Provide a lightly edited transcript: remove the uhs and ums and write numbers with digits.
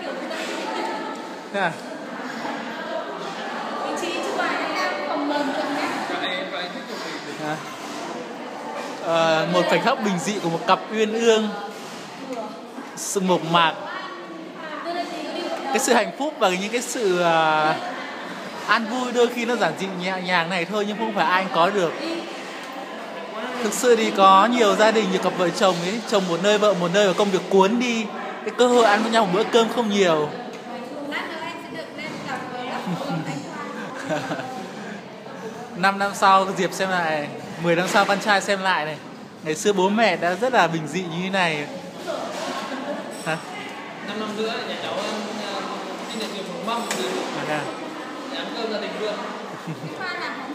Thế à? Một khoảnh khắc bình dị của một cặp uyên ương, sự mộc mạc, cái sự hạnh phúc và những cái sự an vui đôi khi nó giản dị nhẹ nhàng này thôi, nhưng không phải ai có được. Thực sự thì có nhiều gia đình, nhiều cặp vợ chồng ấy, chồng một nơi vợ một nơi và công việc cuốn đi, cái cơ hội ăn với nhau một bữa cơm không nhiều. 5 năm sau Diệp xem lại, 10 năm sau con trai xem lại này, ngày xưa bố mẹ đã rất là bình dị như thế này. Hả? 5 năm nữa nhà cháu xin được Diệp một mâm để ăn cơm gia đình luôn.